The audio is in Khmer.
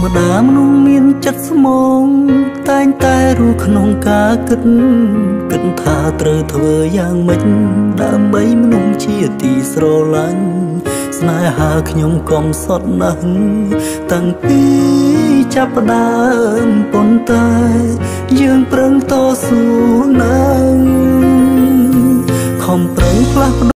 ម្ដាមនុស្សមានចិត្តស្មងតែងតែรู้ក្នុងការគិតថាត្រូវធ្វើយ៉ាងម៉េចដើម្បីមនុស្សជាទីស្រឡាញ់ស្នេហាខ្ញុំកុំសត់ណាស់តាំងពីចាប់ផ្ដើមប៉ុន្តែយើងប្រឹងតស៊ូណាស់ខំប្រឹងផ្លាស់